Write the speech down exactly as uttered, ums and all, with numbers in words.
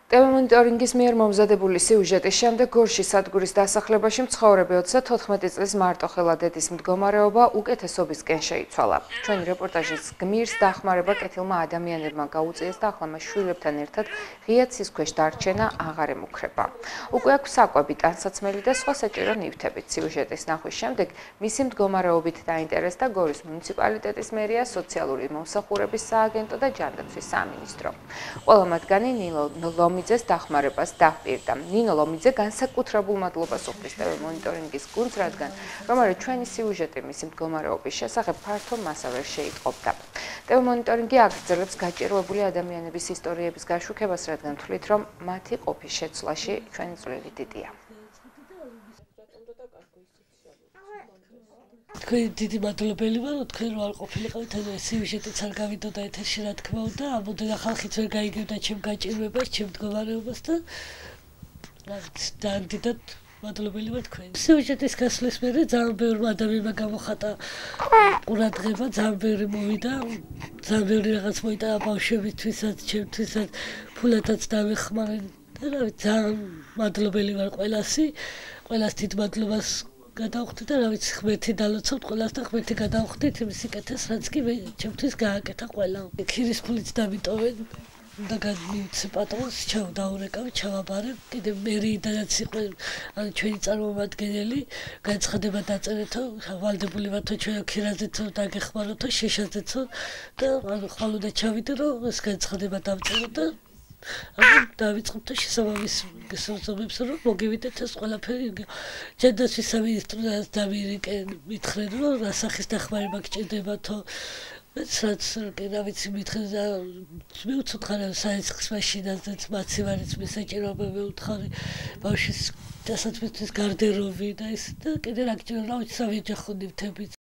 ტელემონიტორინგის მიერ მომზადებული სიუჟეტის შემდეგ გორში სადგურის დასახლებაში მცხოვრები ოცდათოთხმეტი წლის მარტოხელა დედის მდგომარეობა უკეთესობისკენ შეიცვალა. ჩვენი რეპორტაჟის გმირს დახმარება კეთილმა ადამიანებმა გაუწიეს და ახლა მას შვილებთან ერთად ღია ცის ქვეშ დარჩენა აღარ ემუქრება. უკვე აქვს საკვები, ტანსაცმელი და სხვა საჭირო ნივთებით. სიუჟეტის ნახვის შემდეგ მისი მდგომარეობით დაინტერესდა გორის მუნიციპალიტეტის მერია, სოციალური მომსახურების სააგენტო და ჯანდაცვის სამინისტრო. ყველა მათგანი ნინო ლომიძეს დახმარებას დაპირდა. ნინო ლომიძე განსაკუთრებულ მადლობას უხდის ტელემონიტორინგის გუნდს, რადგან რომელიც ჩვენი სიუჟეტი მისი მდგომარეობის შესახებ ფართო მასალას შეიტყობდა. ტელემონიტორინგი აგრძელებს გაჭირვებული ადამიანების ისტორიების გაშუქებას, რადგან თვლით, რომ მათი ყოფის შეცვლაში ჩვენი წვლილი დიდია. თქვენ დიდი მადლობელი ვარ, თქვენ რო არ ყოფილიყავით, ანუ ეს სიუჟეტიც არ გავიდოდა ეთერში, რა თქმა უნდა, ამბობდა ხალხიც ვერ გაიგებდა ჩემ გაჭირვებას, ჩემ მდგომარეობას და ძალიან დიდად მადლობელი ვარ თქვენ. სიუჟეტის გასვლის მერე ძალიან ბევრი ადამიანმა გამოხატა ყურადღება, ძალიან ბევრი მოვიდა, ძალიან ბევრი რაღაც მოიტანა ბავშვებისთვისაც, ჩემთვისაც, ფულადაც დავეხმარე და რა ვიცი, ძალიან მადლობელი ვარ ყველასი, ყველას დიდ მადლობას გადავხდი და რა ვიცი, ღმერთი დალოცავთ ყველას და ღმერთი გადავხდით იმის სიკეთეს, რაც კი ჩემთვის გააკეთა ყველა. ქირის ფულით დამიტოვენ და გადმივცე პატრონს, ჩავდაურეკავ, ჩავაბარე, კიდე მერიიდანაც იყო ანუ ჩვენი წარმომადგენელი, განცხადება დაწერეთო, ვალდებული ვართო ჩვენ ქირაზეცო დაგეხმაროთო, შეშაზეცო და ანუ ხვალ უნდა ჩავიდე, რომ ეს განცხადება დავწერო და ანუ დავიწყებ და შესაბამის გესწრებებს რომ მოგივიდეთ ეს ყველაფერი. ჯანდაცვის სამინისტროდან დამირეკე, მითხრენ რომ რა სახის დახმარება გჭირდებათო. რაც კი რა ვიცი მითხრენ და მივუცოთხარ საეცხის მაშინაზეც მაცივარიც მისაჭიროება მივუთხარი ბავშვის დასაცმისთვის გარდეროვი და ის და კიდე რა გჭირდება რა ვიცი სამი ოჯახო ნივთებით.